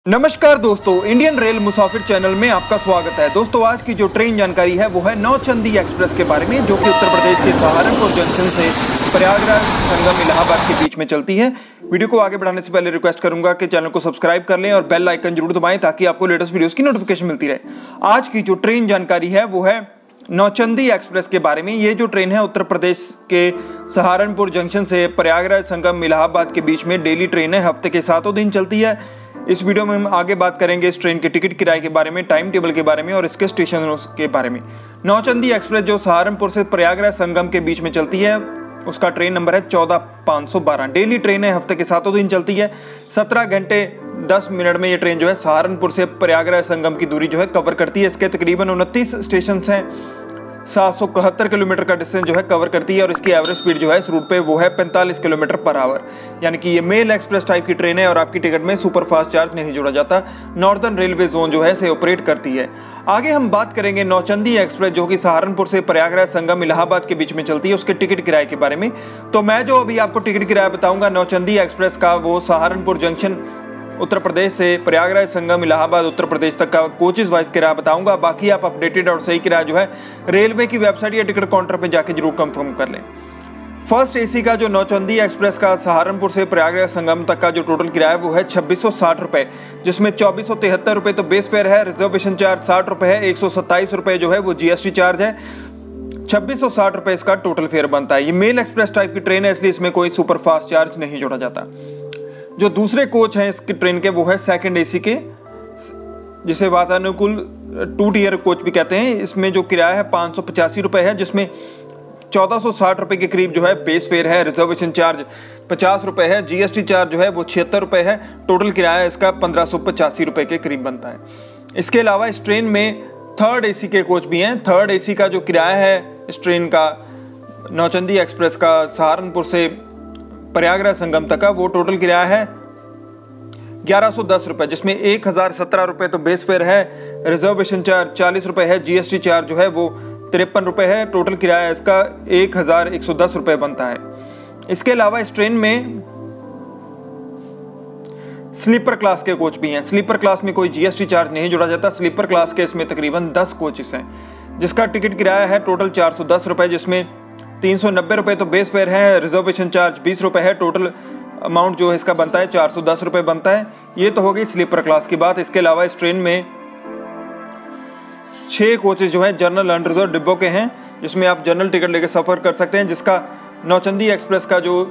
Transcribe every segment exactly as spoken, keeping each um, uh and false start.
नमस्कार दोस्तों, Indian rail मुसाफिर channel में आपका स्वागत है। दोस्तों, आज की जो ट्रेन जानकारी है वो है नौचंदी एक्सप्रेस के बारे में, जो कि उत्तर प्रदेश के सहारनपुर जंक्शन से प्रयागराज संगम इलाहाबाद के बीच में चलती है। वीडियो को आगे बढ़ाने से पहले रिक्वेस्ट करूंगा कि चैनल को सब्सक्राइब कर लें और बेल आइकन जरूर दबाएं ताकि आपको लेटेस्ट वीडियोस की नोटिफिकेशन मिलती रहे। आज की जो ट्रेन जानकारी है वो है नौचंदी एक्सप्रेस के बारे में। ये जो ट्रेन है उत्तर प्रदेश के सहारनपुर जंक्शन से प्रयागराज संगम इलाहाबाद के बीच में डेली ट्रेन है, हफ्ते के सातों दिन चलती है। इस वीडियो में हम आगे बात करेंगे इस ट्रेन के टिकट किराए के बारे में, टाइम टेबल के बारे में और इसके स्टेशनों के बारे में। नौचंदी एक्सप्रेस जो सहारनपुर से प्रयागराज संगम के बीच में चलती है उसका ट्रेन नंबर है चौदह पाँच सौ बारह। डेली ट्रेन है, हफ्ते के सातों दिन चलती है। सत्रह घंटे दस मिनट में ये ट्रेन जो है सहारनपुर से प्रयागराज संगम की दूरी जो है कवर करती है। इसके तकरीबन उनतीस स्टेशन हैं, सात सौ इकहत्तर किलोमीटर का डिस्टेंस जो है कवर करती है और इसकी एवरेज स्पीड जो है इस रूट पे वो है पैंतालीस किलोमीटर पर आवर। यानी कि ये मेल एक्सप्रेस टाइप की ट्रेन है और आपकी टिकट में सुपर फास्ट चार्ज नहीं जोड़ा जाता। नॉर्दर्न रेलवे जोन जो है से ऑपरेट करती है। आगे हम बात करेंगे नौचंदी एक्सप्रेस जो कि सहारनपुर से प्रयागराज संगम इलाहाबाद के बीच में चलती है, उसके टिकट किराए के बारे में। तो मैं जो अभी आपको टिकट किराया बताऊंगा नौचंदी एक्सप्रेस का, वो सहारनपुर जंक्शन उत्तर प्रदेश से प्रयागराज संगम इलाहाबाद उत्तर प्रदेश तक का कोचेज वाइज किराया बताऊंगा। बाकी आप अपडेटेड और सही किराया जो है रेलवे की वेबसाइट या टिकट काउंटर पे जाके जरूर कंफर्म कर लें। फर्स्ट एसी का जो नौचंदी एक्सप्रेस का सहारनपुर से प्रयागराज संगम तक का जो टोटल किराया है वो है छब्बीस सौ साठ रुपये, जिसमें चौबीस सौ तिहत्तर रुपये तो बेस फेयर है, रिजर्वेशन चार्ज साठ रुपये है, एक सौ सत्ताईस रुपये जो है वो जीएसटी चार्ज है। छब्बीस सौ साठ रुपये इसका टोटल फेयर बनता है। ये मेल एक्सप्रेस टाइप की ट्रेन है, इसलिए इसमें कोई सुपर फास्ट चार्ज नहीं जोड़ा जाता। जो दूसरे कोच हैं इसकी ट्रेन के वो है सेकंड एसी के, जिसे वातानुकूल टू टीयर कोच भी कहते हैं। इसमें जो किराया है पाँच सौ पचासी रुपये है, जिसमें चौदह सौ साठ रुपये के करीब जो है बेस फेयर है, रिजर्वेशन चार्ज पचास रुपये है, जीएसटी चार्ज जो है वो छिहत्तर रुपये है। टोटल किराया इसका पंद्रह सौ पचासी रुपये के करीब बनता है। इसके अलावा इस ट्रेन में थर्ड एसी के कोच भी हैं। थर्ड एसी का जो किराया है इस ट्रेन का नौचंदी एक्सप्रेस का सहारनपुर से प्रयागराज संगम तक का, वो टोटल किराया है ग्यारह सौ दस रुपये, जिसमें एक हज़ार सत्रह रुपये तो बेस फेयर है, रिजर्वेशन चार्ज चालीस रुपये है, जीएसटी चार्ज जो है वो तिरपन रुपये है। टोटल किराया इसका एक हज़ार एक सौ दस रुपये बनता है। इसके अलावा इस ट्रेन में स्लीपर क्लास के कोच भी हैं। स्लीपर क्लास में कोई जीएसटी चार्ज नहीं जोड़ा जाता। स्लीपर क्लास के इसमें तकरीबन दस कोचेस हैं, जिसका टिकट किराया है टोटल चार सौ दस रुपये, जिसमें तीन सौ नब्बे रुपये तो बेस फेयर है, रिजर्वेशन चार्ज बीस रुपये है। टोटल अमाउंट जो है इसका बनता है चार सौ दस रुपये बनता है। ये तो हो गई स्लीपर क्लास की बात। इसके अलावा इस ट्रेन में छः कोचेज जो है जनरल अनरिजर्व डिब्बों के हैं, जिसमें आप जनरल टिकट लेकर सफ़र कर सकते हैं। जिसका नौचंदी एक्सप्रेस का जो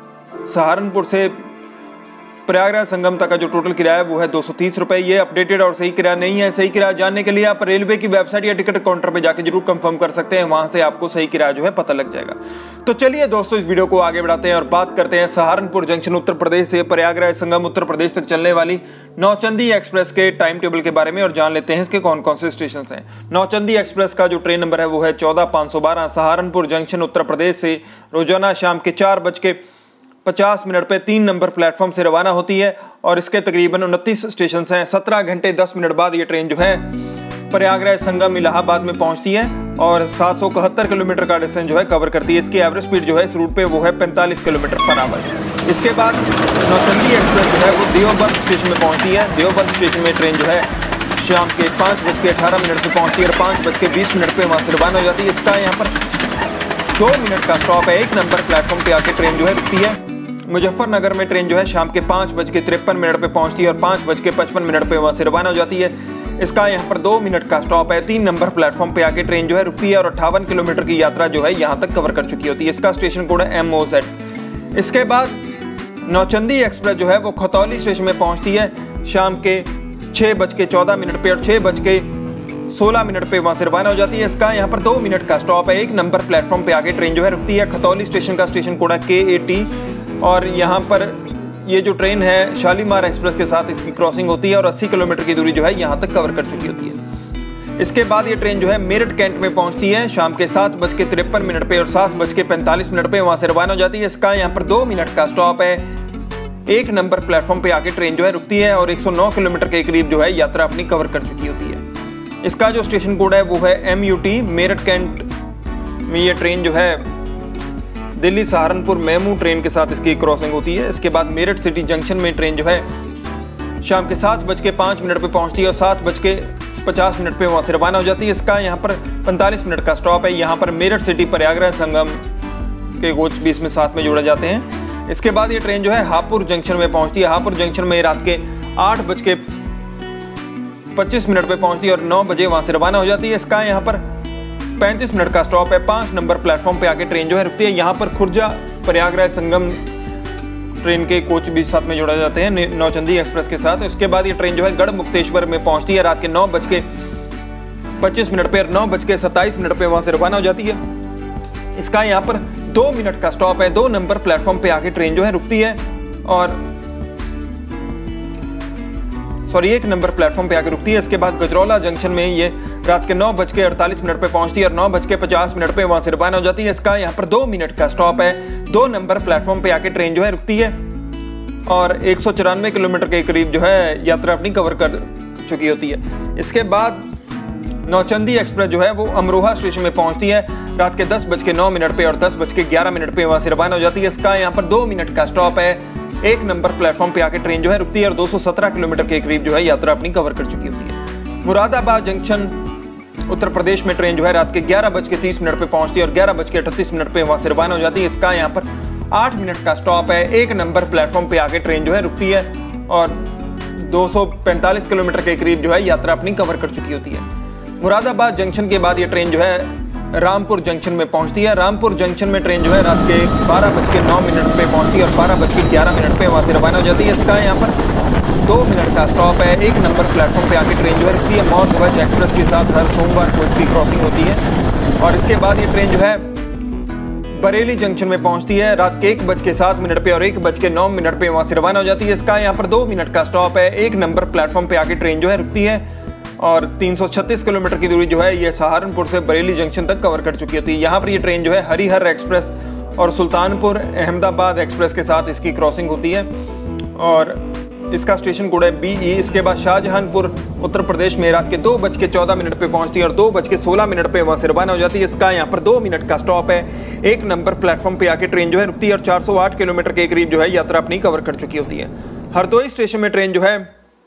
सहारनपुर से प्रयागराज संगम तक का जो टोटल किराया है वो है दो सौ तीस रुपये। ये अपडेटेड और सही किराया नहीं है। सही किराया जानने के लिए आप रेलवे की वेबसाइट या टिकट काउंटर पे जाके जरूर कंफर्म कर सकते हैं, वहां से आपको सही किराया जो है पता लग जाएगा। तो चलिए दोस्तों, इस वीडियो को आगे बढ़ाते हैं और बात करते हैं सहारनपुर जंक्शन उत्तर प्रदेश से प्रयागराज संगम उत्तर प्रदेश तक चलने वाली नौचंदी एक्सप्रेस के टाइम टेबल के बारे में और जान लेते हैं इसके कौन कौन से स्टेशन हैं। नौचंदी एक्सप्रेस का जो ट्रेन नंबर है वो है चौदह पाँच सौ बारह। सहारनपुर जंक्शन उत्तर प्रदेश से रोजाना शाम के चार बज के पचास मिनट पे तीन नंबर प्लेटफॉर्म से रवाना होती है और इसके तकरीबन उनतीस स्टेशन हैं। सत्रह घंटे दस मिनट बाद ये ट्रेन जो है प्रयागराज संगम इलाहाबाद में पहुंचती है और सात सौ इकहत्तर किलोमीटर का डिस्टेंस जो है कवर करती है। इसकी एवरेज स्पीड जो है इस रूट पे वो है पैंतालीस किलोमीटर पर आवर। इसके बाद नौचंदी एक्सप्रेस जो है वो देवबंद स्टेशन में पहुंचती है। देवबंद स्टेशन में ट्रेन जो है शाम के पाँच बज के अठारह मिनट पर पहुँचती है और पाँच बज के बीस मिनट पर वहाँ से रवाना हो जाती है। इसका यहाँ पर दो मिनट का स्टॉप है। एक नंबर प्लेटफॉर्म पे आके ट्रेन जो है रुकती है। मुजफ्फरनगर में ट्रेन जो है शाम के पाँच बज के तिरपन मिनट पर पहुंचती है और पाँच बज के पचपन मिनट पर वहाँ से रवाना हो जाती है। इसका यहाँ पर दो मिनट का स्टॉप है। तीन नंबर प्लेटफॉर्म पे आके ट्रेन जो है रुकती है और अट्ठावन किलोमीटर की यात्रा जो है यहाँ तक कवर कर चुकी होती है। इसका स्टेशन कोड है एम ओ जेड। इसके बाद नौचंदी एक्सप्रेस जो है वो खतौली स्टेशन में पहुँचती है शाम के छः बज के चौदह मिनट पर और छः बज के सोलह मिनट पे वहाँ से रवाना हो जाती है। इसका यहाँ पर दो मिनट का स्टॉप है। एक नंबर प्लेटफॉर्म पे आके ट्रेन जो है रुकती है। खतौली स्टेशन का स्टेशन कोड है के ए टी और यहाँ पर ये जो ट्रेन है शालीमार एक्सप्रेस के साथ इसकी क्रॉसिंग होती है और अस्सी किलोमीटर की दूरी जो है यहाँ तक कवर कर चुकी होती है। इसके बाद ये ट्रेन जो है मेरठ कैंट में पहुँचती है शाम के सात बज के तिरपन मिनट पे और सात बज के पैंतालीस मिनट पे वहाँ से रवाना हो जाती है। इसका यहाँ पर दो मिनट का स्टॉप है। एक नंबर प्लेटफॉर्म पे आके ट्रेन जो है रुकती है और एक सौ नौ किलोमीटर के करीब जो है यात्रा अपनी कवर कर चुकी होती है। इसका जो स्टेशन कोड है वो है M U T. Meerut cantt में ये ट्रेन जो है दिल्ली सहारनपुर मेमू ट्रेन के साथ इसकी क्रॉसिंग होती है। इसके बाद मेरठ सिटी जंक्शन में ट्रेन जो है शाम के सात बज के पाँच मिनट पर पहुँचती है और सात बज के पचास मिनट पे वहाँ से रवाना हो जाती है। इसका यहाँ पर पैंतालीस मिनट का स्टॉप है। यहाँ पर मेरठ सिटी प्रयागराज संगम के कोच भी इसमें साथ में जोड़े जाते हैं। इसके बाद ये ट्रेन जो है हापुड़ जंक्शन में पहुँचती है। हापुड़ जंक्शन में रात के आठ बज के पच्चीस मिनट पे पहुँचती है और नौ बजे वहाँ से रवाना हो जाती है। इसका यहाँ पर पैंतीस मिनट का स्टॉप है। पाँच नंबर प्लेटफॉर्म पे आके ट्रेन जो है रुकती है। यहाँ पर खुर्जा प्रयागराज संगम ट्रेन के कोच भी साथ में जोड़ा जाते हैं नौचंदी एक्सप्रेस के साथ। इसके बाद ये ट्रेन जो है गढ़ मुक्तेश्वर में पहुंचती है रात के नौ बज के पच्चीस मिनट पे, नौ बज के सत्ताईस मिनट पे वहां से रवाना हो जाती है। इसका यहाँ पर दो मिनट का स्टॉप है। दो नंबर प्लेटफॉर्म पे आके ट्रेन जो है रुकती है और सॉरी एक नंबर प्लेटफॉर्म पे आके रुकती है। इसके बाद गजरौला जंक्शन में ये रात के नौ बज के अड़तालीस मिनट पे पहुंचती है और नौ बज के पचास मिनट पे वहां से रवाना हो जाती है। इसका यहाँ पर दो मिनट का स्टॉप है। दो नंबर प्लेटफॉर्म पे आके ट्रेन जो है रुकती है और एक सौ चौरानवे किलोमीटर के करीब जो है यात्रा अपनी कवर कर चुकी होती है। इसके बाद नौचंदी एक्सप्रेस जो है वो अमरोहा स्टेशन में पहुंचती है रात के दस बज के नौ मिनट पे और दस बज के ग्यारह मिनट पे वहां से रवाना हो जाती है। इसका यहाँ पर दो मिनट का स्टॉप है। एक नंबर प्लेटफॉर्म पे आके ट्रेन जो है रुकती है और दो सौ सत्रह किलोमीटर के करीब जो है यात्रा अपनी कवर कर चुकी होती है। मुरादाबाद जंक्शन उत्तर प्रदेश में ट्रेन जो है रात के ग्यारह बज के तीस मिनट पे पहुंचती है और ग्यारह बज के अड़तीस मिनट पे वहां से रवाना हो जाती है। इसका यहाँ पर आठ मिनट का स्टॉप है। एक नंबर प्लेटफॉर्म पे आके ट्रेन जो है रुकती है और दो सौ पैंतालीस किलोमीटर के करीब जो है यात्रा अपनी कवर कर चुकी होती है। मुरादाबाद जंक्शन के बाद ये ट्रेन जो है रामपुर जंक्शन में पहुंचती है। रामपुर जंक्शन में ट्रेन जो है रात के बारह बज के नौ मिनट पे पहुंचती है और बारह बज के ग्यारह मिनट पे वहां से रवाना हो जाती है। इसका यहाँ पर दो मिनट का स्टॉप है। एक नंबर प्लेटफॉर्म पे आके ट्रेन जो है रुकती है। मौत ध्वज एक्सप्रेस के साथ हर सोमवार को इसकी क्रॉसिंग होती है और इसके बाद ये ट्रेन जो है बरेली जंक्शन में पहुंचती है रात के एक बज के सात मिनट पे और एक बज के नौ मिनट पे वहां से रवाना हो जाती है। इसका यहाँ पर दो मिनट का स्टॉप है। एक नंबर प्लेटफॉर्म पे आके ट्रेन जो है रुकती है और तीन सौ छत्तीस किलोमीटर की दूरी जो है ये सहारनपुर से बरेली जंक्शन तक कवर कर चुकी होती है। यहाँ पर ये ट्रेन जो है हरिहर एक्सप्रेस और सुल्तानपुर अहमदाबाद एक्सप्रेस के साथ इसकी क्रॉसिंग होती है और इसका स्टेशन कोड है बी ई। इसके बाद शाहजहानपुर उत्तर प्रदेश में रात के दो बज के चौदह मिनट पे पहुंचती है और दो बज के सोलह मिनट पे वहां से रवाना हो जाती है। इसका यहाँ पर दो मिनट का स्टॉप है। एक नंबर प्लेटफॉर्म पे आके ट्रेन जो है रुकती है और चार सौ आठ किलोमीटर के करीब जो है यात्रा अपनी कवर कर चुकी होती है। हरदोई स्टेशन में ट्रेन जो है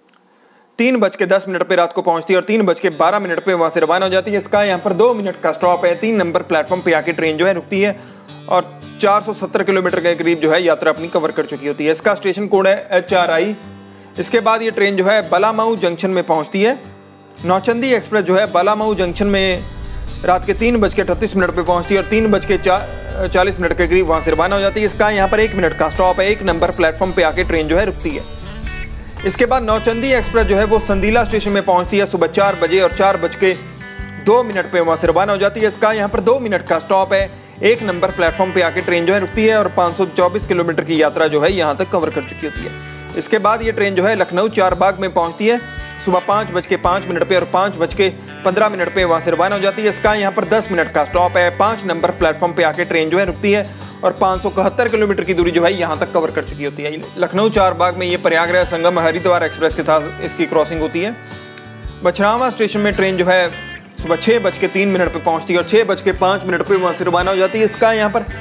तीन बज के दस मिनट पे रात को पहुंचती है और तीन बज के बारह मिनट पे वहां से रवाना हो जाती है। इसका यहाँ पर दो मिनट का स्टॉप है। तीन नंबर प्लेटफॉर्म पे आके ट्रेन जो है रुकती है और चार सौ सत्तर किलोमीटर के करीब जो है यात्रा अपनी कवर कर चुकी होती है। इसका स्टेशन कोड है एच आर आई। इसके बाद ये ट्रेन जो है बलामाऊ जंक्शन में पहुंचती है। नौचंदी एक्सप्रेस जो है बलामाऊ जंक्शन में रात के तीन बज के अड़तीस मिनट पर पहुंचती है और तीन बज के चालीस मिनट के करीब वहां से रवाना हो जाती है। इसका यहाँ पर एक मिनट का स्टॉप है। एक नंबर प्लेटफॉर्म पे आके ट्रेन जो है रुकती है। इसके बाद नौचंदी एक्सप्रेस जो है वो संदीला स्टेशन में पहुंचती है सुबह चार बजे और चार बज के दो मिनट पे वहां से रवाना हो जाती है। इसका यहाँ पर दो मिनट का स्टॉप है। एक नंबर प्लेटफॉर्म पे आके ट्रेन जो है रुकती है और पाँच सौ चौबीस किलोमीटर की यात्रा जो है यहाँ तक कवर कर चुकी होती है। इसके बाद ये ट्रेन जो है लखनऊ चारबाग में पहुंचती है सुबह पाँच बज के पाँच मिनट पे और पाँच बज के पंद्रह मिनट पे वहाँ से रवाना हो जाती है। इसका यहाँ पर दस मिनट का स्टॉप है। पाँच नंबर प्लेटफॉर्म पे आके ट्रेन जो है रुकती है और पाँच सौ इकहत्तर किलोमीटर की दूरी जो है यहाँ तक कवर कर चुकी होती है। लखनऊ चारबाग में ये प्रयागराज संगम हरिद्वार एक्सप्रेस के साथ इसकी क्रॉसिंग होती है। बछरावा स्टेशन में ट्रेन जो है सुबह छः बज के तीन मिनट पर पहुँचती है और छः बज के पाँच मिनट पर वहाँ से रवाना हो जाती है। इसका यहाँ पर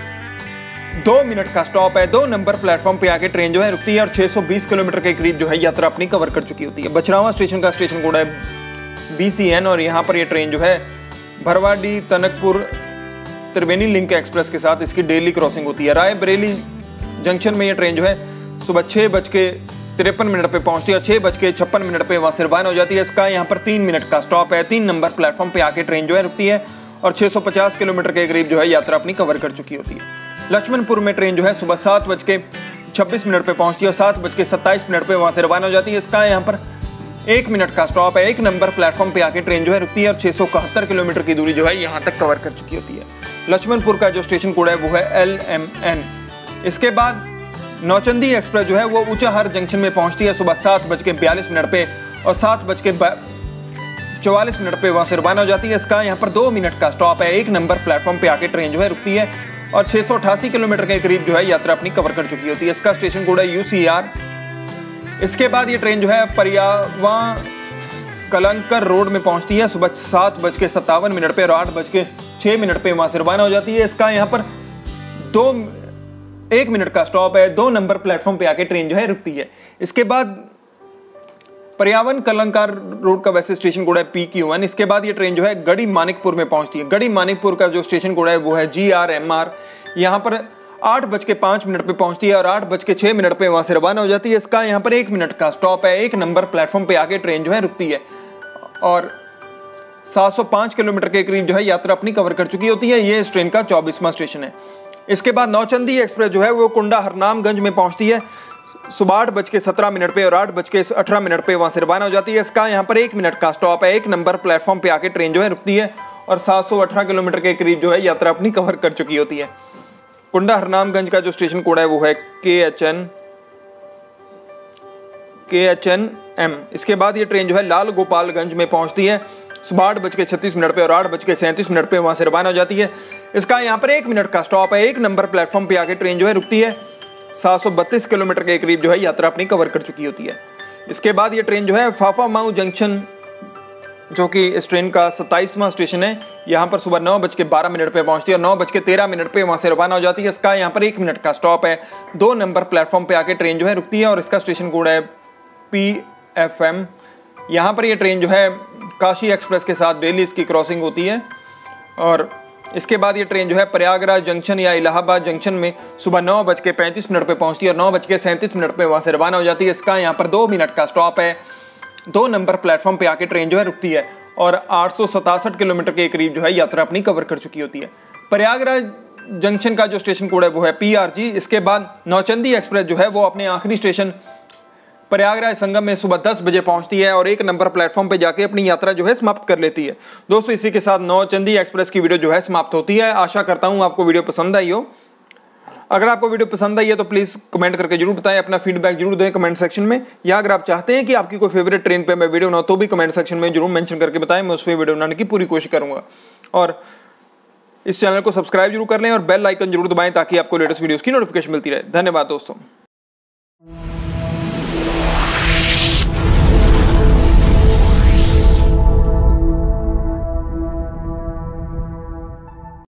दो मिनट का स्टॉप है। दो नंबर प्लेटफॉर्म पे आके ट्रेन जो है रुकती है और छह सौ बीस किलोमीटर के करीब जो है यात्रा अपनी कवर कर चुकी होती है। बछरावा स्टेशन का स्टेशन कोड है बी सी एन और यहाँ पर ये ट्रेन जो है भरवाडी तनकपुर त्रिवेणी लिंक एक्सप्रेस के साथ इसकी डेली क्रॉसिंग होती है। रायबरेली जंक्शन में ये ट्रेन जो है सुबह छः बज के तिरपन मिनट पे पहुंचती है और छः बज के छप्पन मिनट पे वहाँ से रवाना हो जाती है। इसका यहाँ पर तीन मिनट का स्टॉप है। तीन नंबर प्लेटफॉर्म पे आके ट्रेन जो है रुकती है और छः सौ पचास किलोमीटर के करीब जो है यात्रा अपनी कवर कर चुकी होती है। लक्ष्मणपुर में ट्रेन जो है सुबह सात बज के छब्बीस मिनट पे पहुंचती है और सात बज के सत्ताईस मिनट पे वहाँ से रवाना हो जाती है। इसका यहाँ पर एक मिनट का स्टॉप है। एक नंबर प्लेटफॉर्म पे आके ट्रेन जो है रुकती है और छः सौ इकहत्तर किलोमीटर की दूरी जो है यहाँ तक कवर कर चुकी होती है। लक्ष्मणपुर का जो स्टेशन कोड है वो है एल एम एन। इसके बाद नौचंदी एक्सप्रेस जो है वो ऊंचाहार जंक्शन में पहुंचती है सुबह सात बज के बयालीस मिनट पे और सात बज के चौवालीस मिनट पे वहाँ से रवाना हो जाती है। इसका यहाँ पर दो मिनट का स्टॉप है। एक नंबर प्लेटफॉर्म पे आके ट्रेन जो है रुकती है और छः सौ अठासी किलोमीटर के करीब जो है यात्रा अपनी कवर कर चुकी होती है। इसका स्टेशन कोड है यू सी आर। इसके बाद ये ट्रेन जो है परियावा कलंकर रोड में पहुंचती है सुबह सात बज के सत्तावन मिनट पे और आठ बज के छः मिनट पे वहाँ से रवाना हो जाती है। इसका यहाँ पर दो एक मिनट का स्टॉप है। दो नंबर प्लेटफॉर्म पे आके ट्रेन जो है रुकती है। इसके बाद पर्यावन कलंकार रोड का वैसे स्टेशन कोड है पी क्यू वन। इसके बाद ये ट्रेन जो है गढ़ी मानिकपुर में पहुंचती है। गढ़ी मानिकपुर का जो स्टेशन कोड है वो है जी आर एम आर। यहाँ पर आठ बज के पाँच मिनट पे पहुंचती है और आठ बज के छः मिनट पे वहाँ से रवाना हो जाती है। इसका यहाँ पर एक मिनट का स्टॉप है। एक नंबर प्लेटफॉर्म पे आके ट्रेन जो है रुकती है और सात सौ पाँच किलोमीटर के करीब जो है यात्रा अपनी कवर कर चुकी होती है। ये इस ट्रेन का चौबीसवां स्टेशन है। इसके बाद नौचंदी एक्सप्रेस जो है वो कुंडा हरनामगंज में पहुंचती है सुबह आठ बज के सत्रह मिनट पे और आठ बज के अठारह मिनट पे वहाँ से रवाना हो जाती है। इसका यहाँ पर एक मिनट का स्टॉप है। एक नंबर प्लेटफॉर्म पे आके ट्रेन जो है रुकती है और सात सौ अठारह किलोमीटर के करीब जो है यात्रा अपनी कवर कर चुकी होती है। कुंडा हरनामगंज का जो स्टेशन कोड है वो है K H N K H N M. इसके बाद ये ट्रेन जो है लाल गोपालगंज में पहुंचती है सुबह आठ बज के छत्तीस मिनट पे और आठ बज के सैंतीस मिनट पे वहाँ से रवाना हो जाती है। इसका यहाँ पर एक मिनट का स्टॉप है। एक नंबर प्लेटफॉर्म पे आके ट्रेन जो है रुकती है। सात सौ बत्तीस किलोमीटर के करीब जो है यात्रा अपनी कवर कर चुकी होती है। इसके बाद ये ट्रेन जो है फाफामाऊ जंक्शन, जो कि इस ट्रेन का सत्ताईसवां स्टेशन है, यहाँ पर सुबह नौ बज के बारह मिनट पे पहुँचती है और नौ बज के तेरह मिनट पे वहाँ से रवाना हो जाती है। इसका यहाँ पर एक मिनट का स्टॉप है। दो नंबर प्लेटफॉर्म पे आके ट्रेन जो है रुकती है और इसका स्टेशन कोड है पी एफ एम। यहाँ पर ये ट्रेन जो है काशी एक्सप्रेस के साथ डेली इसकी क्रॉसिंग होती है और इसके बाद ये ट्रेन जो है प्रयागराज जंक्शन या इलाहाबाद जंक्शन में सुबह नौ बज के पैंतीस मिनट पे पहुंचती है और नौ बज के सैंतीस मिनट पे वहाँ से रवाना हो जाती है। इसका यहाँ पर दो मिनट का स्टॉप है। दो नंबर प्लेटफॉर्म पे आके ट्रेन जो है रुकती है और आठ सौ सतासठ किलोमीटर के करीब जो है यात्रा अपनी कवर कर चुकी होती है। प्रयागराज जंक्शन का जो स्टेशन कोड है वो है पी आर जी। इसके बाद नौचंदी एक्सप्रेस जो है वो अपने आखिरी स्टेशन प्रयागराज संगम में सुबह दस बजे पहुंचती है और एक नंबर प्लेटफॉर्म पे जाके अपनी यात्रा जो है समाप्त कर लेती है। दोस्तों, इसी के साथ नौचंदी एक्सप्रेस की वीडियो जो है समाप्त होती है। आशा करता हूं आपको वीडियो पसंद आई हो। अगर आपको वीडियो पसंद आई है तो प्लीज़ कमेंट करके जरूर बताएं, अपना फीडबैक जरूर दें कमेंट सेक्शन में, या अगर आप चाहते हैं कि आपकी कोई फेवरेट ट्रेन पे मैं वीडियो बनाऊं तो भी कमेंट सेक्शन में जरूर मेंशन करके बताएं, मैं उस पर वीडियो बनाने की पूरी कोशिश करूंगा। और इस चैनल को सब्सक्राइब जरूर कर लें और बेल आइकन जरूर दबाएं ताकि आपको लेटेस्ट वीडियोज़ की नोटिफिकेशन मिलती रहे। धन्यवाद दोस्तों।